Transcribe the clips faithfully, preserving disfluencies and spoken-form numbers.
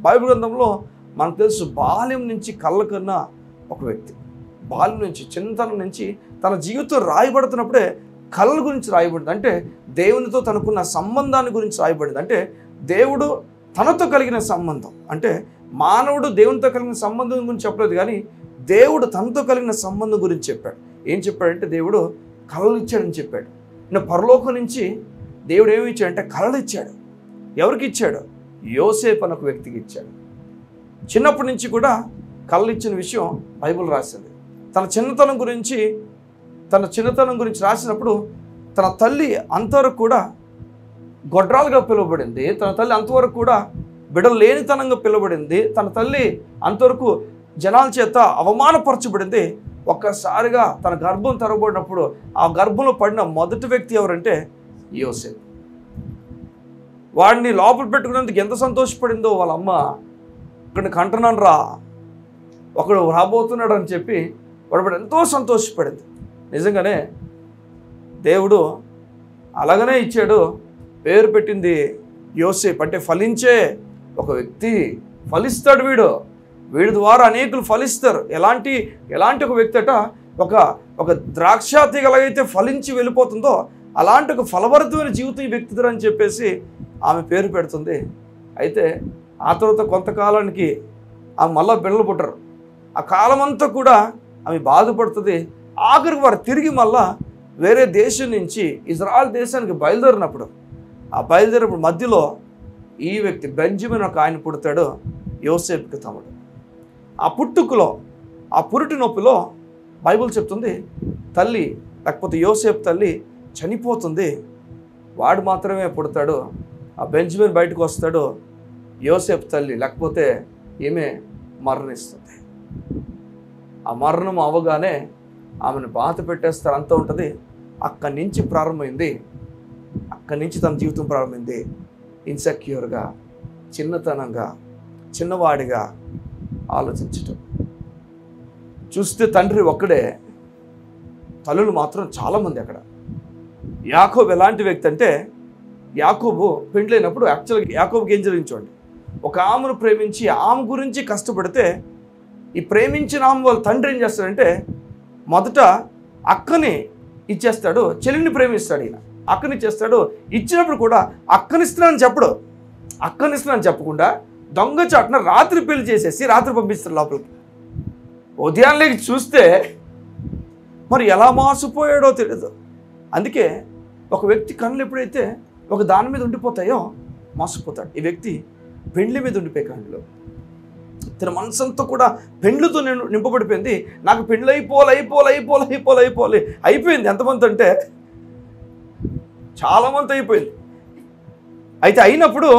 Bible గ్రంథంలో మనకు తెలుసు, బాల్యం నుంచి కళ్ళ కన్నా ఒక వ్యక్తి, బాల్యం నుంచి చిన్నతనం నుంచి తన జీవితం రాయబడుతున్నప్పుడే కళ్ళ గురించి రాయబడింది. అంటే దేవునితో తనకున్న సంబంధాన్ని గురించి రాయబడింది. అంటే దేవుడు తనతో కలిగిన సంబంధం, అంటే మానవుడు దేవునితో కలిగిన సంబంధం గురించి చెప్పలేదు, కానీ దేవుడు తనతో కలిగిన సంబంధం గురించి చెప్పాడు. ఏం చెప్పాడంటే దేవుడు కళలు ఇచ్చాడని చెప్పాడు. నేను పరలోకం నుంచి దేవుడు ఏమి ఇచ్చాడంటే కళలు ఇచ్చాడు. ఎవరికి ఇచ్చాడు? యోసేపు అనే ఒక వ్యక్తికి ఇచ్చాడు. చిన్నప్పటి నుంచి కూడా కళలు ఇచ్చిన విషయం బైబిల్ రాసింది. తన చిన్నతనం గురించి తన చిన్నతనం గురించి రాసినప్పుడు తన తల్లి అంతవరకు కూడా గొడ్రాలుగా పిలువబడింది. తన తల్లి అంతవరకు కూడా బిడ్డలు లేనితనంగా పిలువబడింది. తన తల్లి అంతవరకు జనాల చేత అవమానపరచబడింది. ఒక్కసారిగా తన గర్భం తెరవబడినప్పుడు ఆ గర్భంలో పడిన మొదటి వ్యక్తి ఎవరంటే యోసేపు. వాడిని లోపల పెట్టుకునేందుకు ఎంత సంతోషపడిందో వాళ్ళ అమ్మ, ఇక్కడ కంటున్నాను రా, ఒకడు రాబోతున్నాడు అని చెప్పి వాడు ఎంతో సంతోషపడింది. నిజంగానే దేవుడు అలాగనే ఇచ్చాడు. పేరు పెట్టింది యోసేపు, అంటే ఫలించే ఒక వ్యక్తి. ఫలిస్తాడు వీడు, వీడి ద్వారా అనేకులు ఫలిస్తారు. ఎలాంటి ఎలాంటి ఒక వ్యక్తి అట, ఒక ఒక ద్రాక్ష తీగ ఎలాగైతే ఫలించి వెళ్ళిపోతుందో అలాంటి ఒక ఫలభరితమైన జీవితం ఈ వ్యక్తిది అని చెప్పేసి ఆమె పేరు పెడుతుంది. అయితే ఆ తర్వాత కొంతకాలానికి ఆమె మళ్ళా బిడ్డలు పుట్టరు. ఆ కాలం అంతా కూడా ఆమె బాధపడుతుంది. ఆఖరికి వారు తిరిగి మళ్ళా వేరే దేశం నుంచి ఇజ్రాయెల్ దేశానికి బయలుదేరినప్పుడు, ఆ బయలుదేరినప్పుడు మధ్యలో ఈ వ్యక్తి బెంజమిన్ ఒక ఆయన పుడతాడు, యోసేపుకి తమ్ముడు. ఆ పుట్టుకలో, ఆ పురిటి నొప్పిలో బైబిల్ చెప్తుంది తల్లి, లేకపోతే యోసేపు తల్లి చనిపోతుంది. వాడు మాత్రమే పుడతాడు. ఆ బెంజమిన్ బయటకు వస్తాడు. యోసేపు తల్లి లేకపోతే ఈమె మరణిస్తుంది. ఆ మరణం అవగానే ఆమెను బాధ పెట్టేస్తారు, అంతా ఉంటుంది. అక్కడి నుంచి ప్రారంభమైంది అక్కడి నుంచి తన జీవితం ప్రారంభమైంది ఇన్సెక్యూర్గా, చిన్నతనంగా, చిన్నవాడిగా ఆలోచించటం. చూస్తే తండ్రి ఒక్కడే, తల్లులు మాత్రం చాలామంది. అక్కడ యాకోబు ఎలాంటి వ్యక్తి అంటే, యాకోబు పెండ్లైనప్పుడు యాక్చువల్గా యాకోబుకి ఏం జరిగించండి, ఒక ఆమెను ప్రేమించి ఆమె గురించి కష్టపడితే ఈ ప్రేమించిన ఆమె వాళ్ళ తండ్రి ఏం చేస్తాడంటే మొదట అక్కని ఇచ్చేస్తాడు, చెల్లిని ప్రేమిస్తాడు. ఈయన అక్కని ఇచ్చేస్తాడు. ఇచ్చినప్పుడు కూడా అక్కనిస్తున్నానని చెప్పడు, అక్కనిస్తున్నానని చెప్పకుండా దొంగ చాటున రాత్రి పెళ్లి చేసేసి రాత్రి పంపిస్తాడు లోపలికి. ఉదయాన్నేకి చూస్తే మరి ఎలా మాసిపోయాడో తెలియదు. అందుకే ఒక వ్యక్తి కళ్ళు ఎప్పుడైతే ఒక దాని మీద ఉండిపోతాయో మోసపోతాడు. ఈ వ్యక్తి పెండ్లి మీద ఉండిపోయి కళ్ళు, తన మనసంతా కూడా పెండ్లుతో నేను నింపబడిపోయింది. నాకు పెండ్లు అయిపోవాలి అయిపోవాలి అయిపోవాలి అయిపోవాలి అయిపోవాలి అయిపోయింది. ఎంతమంది అంటే చాలామంది అయిపోయింది. అయితే అయినప్పుడు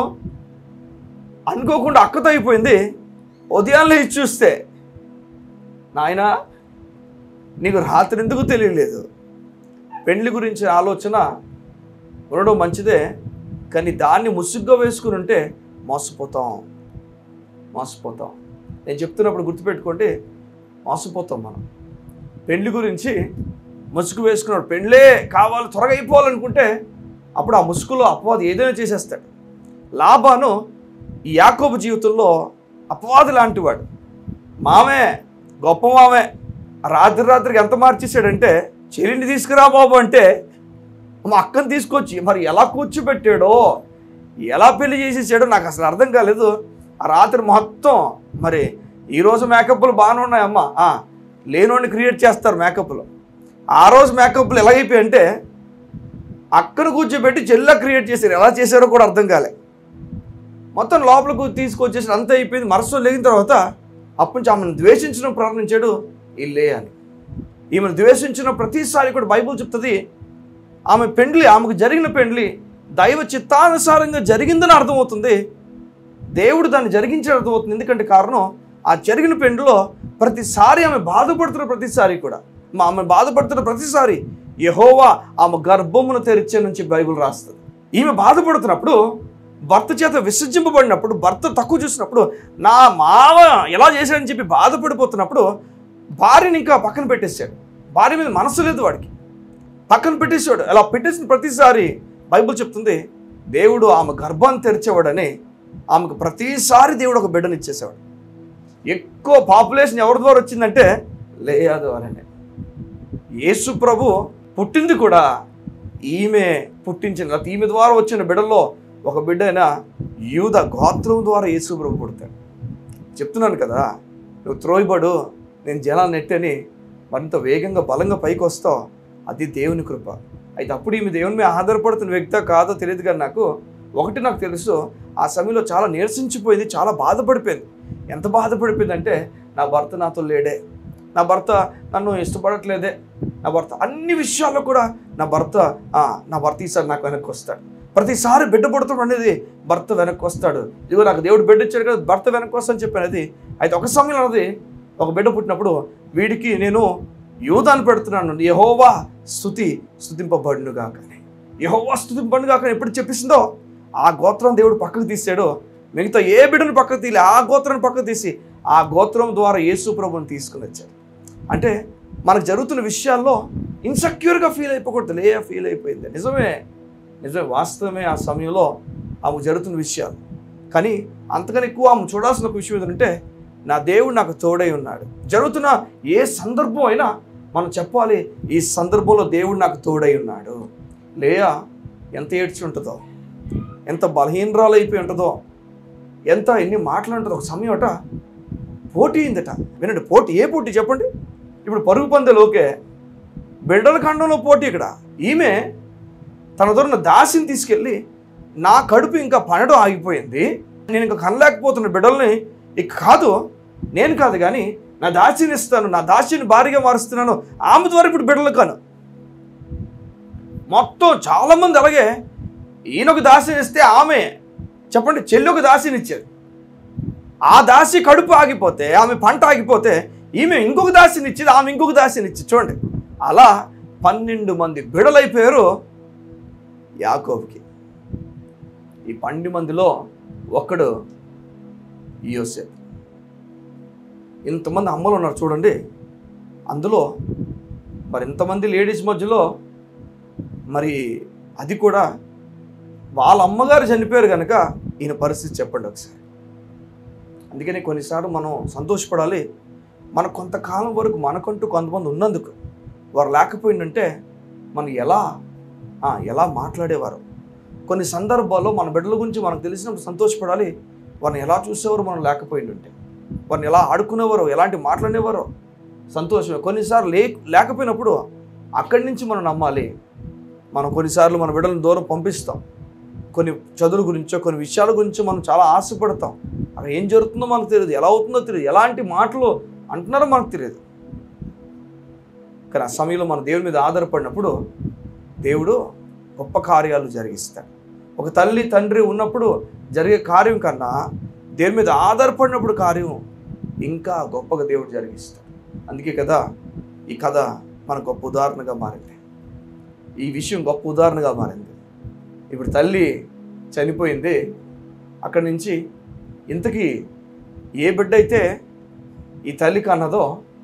అనుకోకుండా అక్కతో అయిపోయింది. ఉదయాన్నే ఇచ్చి చూస్తే, నాయనా నీకు రాత్రి ఎందుకు తెలియలేదు. పెండ్లి గురించి ఆలోచన ఉండడం మంచిదే, కానీ దాన్ని ముసుగ్గా వేసుకుని ఉంటే మోసపోతాం మోసపోతాం నేను చెప్తున్నప్పుడు గుర్తుపెట్టుకోండి, మోసపోతాం మనం. పెండ్లి గురించి ముసుగు వేసుకున్నాడు, పెండ్లే కావాలి త్వరగా అయిపోవాలనుకుంటే అప్పుడు ఆ ముసుగులో అపవాది ఏదైనా చేసేస్తాడు. లాబాను ఈ యాకోబు జీవితంలో అపవాది లాంటి వాడు. మామే గొప్ప మామే రాత్రి రాత్రికి ఎంత మార్చేసాడంటే, చెల్లిని తీసుకురా బాబు అంటే మా అక్కని తీసుకొచ్చి మరి ఎలా కూర్చోబెట్టాడో, ఎలా పెళ్లి చేసేసాడో నాకు అసలు అర్థం కాలేదు. ఆ రాత్రి మొత్తం మరి ఈరోజు మేకప్లు బాగానే ఉన్నాయమ్మా, లేనోడిని క్రియేట్ చేస్తారు మేకప్లు. ఆ రోజు మేకప్లు ఎలాగైపోయాయి అంటే అక్కను కూర్చోబెట్టి చెల్లా క్రియేట్ చేశారు. ఎలా చేశారో కూడా అర్థం కాలే. మొత్తం లోపలకు తీసుకొచ్చేసి అంతా అయిపోయింది. మరుసటి లేగిన తర్వాత అప్పటి నుంచి ఆమెను ద్వేషించడం ప్రారంభించాడు ఇల్లే అని. ఈమెను ద్వేషించిన ప్రతిసారి కూడా బైబిల్ చెప్తుంది ఆమె పెండ్లి, ఆమెకు జరిగిన పెండ్లి దైవ చిత్తానుసారంగా జరిగిందని అర్థమవుతుంది. దేవుడు దాన్ని జరిగించే అర్థమవుతుంది. ఎందుకంటే కారణం ఆ జరిగిన పెండ్లిలో ప్రతిసారి ఆమె బాధపడుతున్న ప్రతిసారి కూడా మా ఆమె బాధపడుతున్న ప్రతిసారి యెహోవా ఆమె గర్భమును తెరిచే నుంచి బైబిల్ రాస్తుంది. ఈమె బాధపడుతున్నప్పుడు, భర్త చేత విసర్జింపబడినప్పుడు, భర్త తక్కువ చూసినప్పుడు, నా మావ ఎలా చేశాడని చెప్పి బాధపడిపోతున్నప్పుడు భార్యని ఇంకా పక్కన పెట్టేశాడు. భార్య మీద మనసు లేదు వాడికి, పక్కన పెట్టేశాడు. అలా పెట్టేసిన ప్రతిసారి బైబిల్ చెప్తుంది దేవుడు ఆమె గర్భాన్ని తెరిచేవాడని ఆమెకు ప్రతిసారి దేవుడు ఒక బిడ్డను ఇచ్చేసేవాడు. ఎక్కువ పాపులేషన్ ఎవరి ద్వారా వచ్చిందంటే లేయా ద్వారానే. యేసు ప్రభు పుట్టింది కూడా ఈమె పుట్టించిన, ఈమె ద్వారా వచ్చిన బిడ్డల్లో ఒక బిడ్డ అయినా యూద గోత్రం ద్వారా యేసు ప్రభు పుడతాడు. చెప్తున్నాను కదా, నువ్వు త్రోయబడు, నేను జనాన్ని నెట్టని మరింత వేగంగా బలంగా పైకి వస్తావు. అది దేవుని కృప. అయితే అప్పుడు ఈమె దేవుని మీద ఆధారపడుతున్న వ్యక్తి కాదో తెలియదు, కానీ నాకు ఒకటి నాకు తెలుసు, ఆ సమయంలో చాలా నీరసించిపోయింది, చాలా బాధపడిపోయింది. ఎంత బాధపడిపోయింది అంటే, నా భర్త నాతో లేడే, నా భర్త నన్ను ఇష్టపడట్లేదే, నా భర్త అన్ని విషయాల్లో కూడా నా భర్త నా భర్త ఈసారి నాకు వెనక్కి వస్తాడు. ప్రతిసారి బిడ్డ పుడతాడు అనేది భర్త వెనక్కి వస్తాడు. ఇదిగో నాకు దేవుడు బిడ్డ ఇచ్చాడు కదా, భర్త వెనక్కి వస్తాను చెప్పినది. అయితే ఒక సమయంలో అది ఒక బిడ్డ పుట్టినప్పుడు వీడికి నేను యూదాను పెడుతున్నాను, యెహోవా స్తుతి స్తుతింపబడును గాక, యెహోవా స్తుతింపబడును గాక ఎప్పుడు చెప్పిస్తుందో ఆ గోత్రం దేవుడు పక్కకు తీసాడో, మిగతా ఏ బిడ్డను పక్కకు తీసి ఆ గోత్రాన్ని పక్కకు తీసి ఆ గోత్రం ద్వారా యేసు ప్రభువుని తీసుకుని వచ్చాడు. అంటే మనకు జరుగుతున్న విషయాల్లో ఇన్సెక్యూర్గా ఫీల్ అయిపోకూడదు. లే ఫీల్ అయిపోయింది, నిజమే నిజమే వాస్తవమే. ఆ సమయంలో ఆమె జరుగుతున్న విషయాలు, కానీ అంతకన్నా ఎక్కువ ఆమె చూడాల్సిన ఒక విషయం ఏంటంటే, నా దేవుడు నాకు తోడై ఉన్నాడు. జరుగుతున్న ఏ సందర్భం అయినా మనం చెప్పాలి, ఈ సందర్భంలో దేవుడు నాకు తోడై ఉన్నాడు. లేయా ఎంత ఏడ్చి ఉంటుందో, ఎంత బలహీనరాలు అయిపోయి ఉంటుందో, ఎంత ఎన్ని మాటలు ఉంటుందో. ఒక సమయం అట పోటీ అయిందట. వినండి, పోటీ ఏ పోటీ చెప్పండి? ఇప్పుడు పరుగు పందెలు ఓకే, బిడ్డల ఖండంలో పోటీ. ఇక్కడ ఈమె తన దొరిన దాసిని తీసుకెళ్ళి, నా కడుపు ఇంకా పనడం ఆగిపోయింది, నేను ఇంకా కనలేకపోతున్న బిడ్డల్ని, ఇక కాదు నేను కాదు కానీ నా దాసిని ఇస్తాను, నా దాసిని భారీగా మారుస్తున్నాను, ఆమె ద్వారా ఇప్పుడు బిడ్డలు కాను. మొత్తం చాలామంది అలాగే, ఈయనొక దాసిని ఇస్తే ఆమె చెప్పండి చెల్లి ఒక దాసిని ఇచ్చేది. ఆ దాసి కడుపు ఆగిపోతే, ఆమె పంట ఆగిపోతే ఈమె ఇంకొక దాసిని ఇచ్చేది, ఆమె ఇంకొక దాసిని ఇచ్చేది. చూడండి, అలా పన్నెండు మంది బిడలైపోయారు యాకోబుకి. ఈ పన్నెండు మందిలో ఒక్కడు యోసేపు. ఇంతమంది అమ్మలు ఉన్నారు చూడండి, అందులో మరి ఇంతమంది లేడీస్ మధ్యలో మరి అది కూడా వాళ్ళ అమ్మగారు చనిపోయారు కనుక ఈయన పరిస్థితి చెప్పండి ఒకసారి. అందుకని కొన్నిసార్లు మనం సంతోషపడాలి, మన కొంతకాలం వరకు మనకంటూ కొంతమంది ఉన్నందుకు. వారు లేకపోయిందంటే మనం ఎలా ఎలా మాట్లాడేవారు. కొన్ని సందర్భాల్లో మన బిడ్డల గురించి మనకు తెలిసినప్పుడు సంతోషపడాలి, వారిని ఎలా చూసేవారు మనం లేకపోయిందంటే, వారిని ఎలా ఆడుకునేవారో, ఎలాంటి మాట్లాడేవారో సంతోషమే. కొన్నిసార్లు లే లేకపోయినప్పుడు అక్కడి నుంచి మనం నమ్మాలి. మనం కొన్నిసార్లు మన బిడ్డలను దూరం పంపిస్తాం, కొన్ని చదువుల గురించో కొన్ని విషయాల గురించో మనం చాలా ఆశపడతాం. అక్కడ ఏం జరుగుతుందో మనకు తెలియదు, ఎలా అవుతుందో తెలియదు, ఎలాంటి మాటలు అంటున్నారో మనకు తెలియదు. కానీ ఆ సమయంలో మన దేవుని మీద ఆధారపడినప్పుడు దేవుడు గొప్ప కార్యాలు జరిగిస్తాడు. ఒక తల్లి తండ్రి ఉన్నప్పుడు జరిగే కార్యం కన్నా దేవుని మీద ఆధారపడినప్పుడు కార్యం ఇంకా గొప్పగా దేవుడు జరిగిస్తాడు. అందుకే కదా ఈ కథ మన గొప్ప ఉదాహరణగా మారింది, ఈ విషయం గొప్ప ఉదాహరణగా మారింది. ఇప్పుడు తల్లి చనిపోయింది, అక్కడి నుంచి ఇంతకీ ఏ బిడ్డ అయితే ఈ తల్లి కన్నదో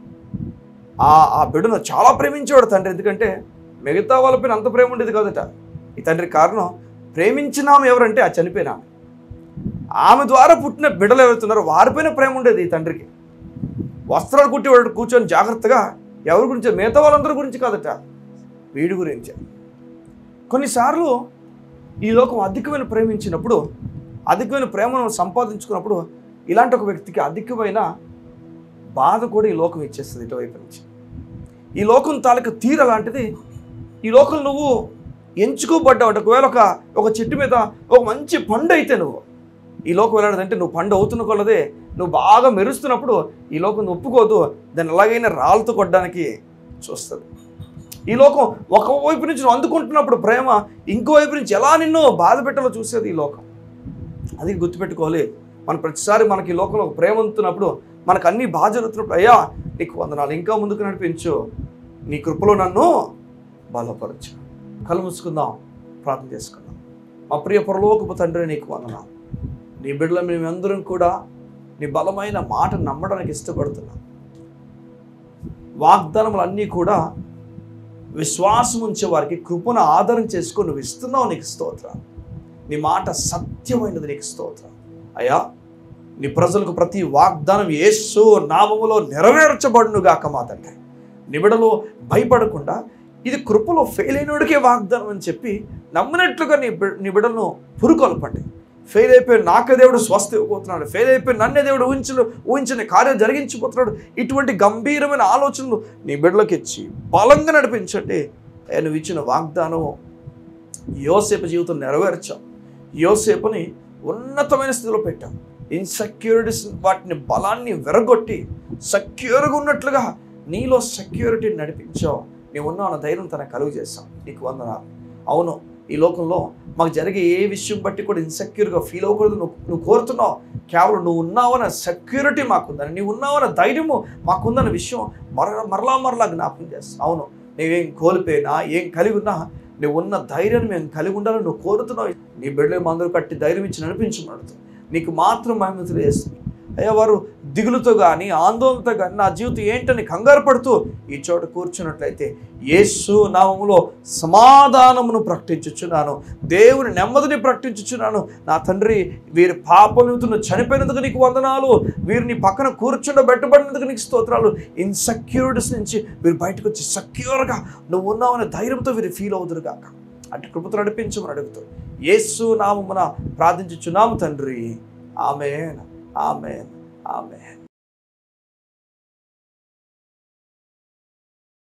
ఆ ఆ బిడ్డను చాలా ప్రేమించేవాడు తండ్రి. ఎందుకంటే మిగతా వాళ్ళపైన అంత ప్రేమ ఉండేది కాదట ఈ తండ్రి. కారణం, ప్రేమించినాము ఎవరంటే ఆ చనిపోయిన ఆమె ద్వారా పుట్టిన బిడ్డలు ఎవరుతున్నారో వారిపైన ప్రేమ ఉండేది ఈ తండ్రికి. వస్త్రాలు కుట్టి వాడు కూర్చొని జాగ్రత్తగా ఎవరి గురించి, మిగతా వాళ్ళందరి గురించి కాదట, వీడి గురించే. కొన్నిసార్లు ఈ లోకం అధికమైన ప్రేమించినప్పుడు, అధికమైన ప్రేమను సంపాదించుకున్నప్పుడు ఇలాంటి ఒక వ్యక్తికి అధికమైన బాధ కూడా ఈ లోకం ఇచ్చేస్తుంది ఇటువైపు నుంచి. ఈ లోకం తాలూకు తీర లాంటిది. ఈ లోకం నువ్వు ఎంచుకోబడ్డావు అంటే, ఒకవేళ ఒక ఒక చెట్టు మీద ఒక మంచి పండు అయితే నువ్వు ఈ లోకం వెళ్ళాడంటే, నువ్వు పండు అవుతున్న కొలదే నువ్వు బాగా మెరుస్తున్నప్పుడు ఈ లోకం ఒప్పుకోదు, దాన్ని ఎలాగైనా రాళ్ళతో కొట్టడానికి చూస్తుంది. ఈ లోకం ఒకవైపు నుంచి నువ్వు అందుకుంటున్నప్పుడు ప్రేమ ఇంకోవైపు నుంచి ఎలా నిన్ను బాధ పెట్టాలో చూసేది ఈ లోకం. అది గుర్తుపెట్టుకోవాలి. మనం ప్రతిసారి మనకి ఈ లోకంలో ప్రేమ అందుతున్నప్పుడు, మనకు అన్నీ బాగా జరుగుతున్నప్పుడు, అయ్యా నీకు వందనాలు, ఇంకా ముందుకు నడిపించు, నీ కృపలో నన్ను బలపరచు. కళ్ళు మూసుకుందాం, ప్రార్థన చేసుకుందాం. మా ప్రియ పరలోకపు తండ్రి, నీకు వందనాలు. నీ బిడ్డల మేమందరం కూడా నీ బలమైన మాట నమ్మడానికి ఇష్టపడుతున్నాం. వాగ్దానములన్నీ కూడా విశ్వాసం ఉంచే వారికి కృపను ఆధారం చేసుకొని నువ్వు ఇస్తున్నావు, నీకు స్తోత్రం. నీ మాట సత్యమైనది, నీకు స్తోత్రం. అయ్యా నీ ప్రజలకు ప్రతి వాగ్దానం యేసు నామములో నెరవేర్చబడునుగాక మా తండ్రి. నీ బిడ్డలు భయపడకుండా ఇది కృపలో ఫెయిల్ అయినోడికే వాగ్దానం అని చెప్పి నమ్మినట్లుగా నీ బి నీ బిడ్డలను పురుకొల్పండి. ఫెయిల్ అయిపోయి నాకే దేవుడు స్వస్థ ఇవ్వబోతున్నాడు, ఫెయిల్ అయిపోయి నన్నే దేవుడు ఊహించు ఊహించని కార్యం జరిగించిపోతున్నాడు, ఇటువంటి గంభీరమైన ఆలోచనలు నీ బిడ్డలకు ఇచ్చి బలంగా నడిపించండి. నువ్వు ఇచ్చిన వాగ్దానం యోసేపు జీవితం నెరవేర్చావు. యోసేపుని ఉన్నతమైన స్థితిలో పెట్టాం. ఇన్సెక్యూరిటీస్ వాటిని బలాన్ని విరగొట్టి సెక్యూర్గా ఉన్నట్లుగా నీలో సెక్యూరిటీని నడిపించావు. నీవు ఉన్నావు ధైర్యం తనకు కలుగు చేస్తాం. నీకు వందనాలు. అవును, ఈ లోకంలో మాకు జరిగే ఏ విషయం బట్టి కూడా ఇన్సెక్యూర్గా ఫీల్ అవ్వకూడదు. నువ్వు నువ్వు కోరుతున్నావు కేవలం నువ్వు ఉన్నావన్న సెక్యూరిటీ మాకుందని, నీవు ఉన్నావన్న ధైర్యము మాకుందన్న విషయం మర మరలా మరలా జ్ఞాపకం చేస్తావు. అవును, నువ్వేం కోల్పోయినా ఏం కలిగి ఉన్నా నువ్వు ఉన్న ధైర్యాన్ని మేము కలిగి ఉండాలని నువ్వు కోరుతున్నావు. నీ బిడ్డలు అందరూ కట్టి ధైర్యం ఇచ్చి నడిపించమడుతూ నీకు మాత్రం మహిమ తెలియజేస్తుంది. అయ్యా వారు దిగులుతో కానీ ఆందోళనతో కానీ నా జీవితం ఏంటని కంగారు పడుతూ ఈ చోట కూర్చున్నట్లయితే యేసు నామములో సమాధానమును ప్రకటించుచున్నాను, దేవుని నెమ్మదిని ప్రకటించుచున్నాను. నా తండ్రి వీరి పాప నిమిత్తం చనిపోయినందుకు నీకు వందనాలు, వీరిని పక్కన కూర్చుండబెట్టబడినందుకు నీకు స్తోత్రాలు. ఇన్సెక్యూరిటీస్ నుంచి వీరు బయటకు వచ్చి సెక్యూర్గా నువ్వు ఉన్నావనే ధైర్యంతో వీరు ఫీల్ అవుతురు కాక అటు కృపతో నడిపించమని అడుగుతూ యేసు నామమున ప్రార్థించుచున్నాము తండ్రి. ఆమేన్, ఆమేన్, ఆమేన్.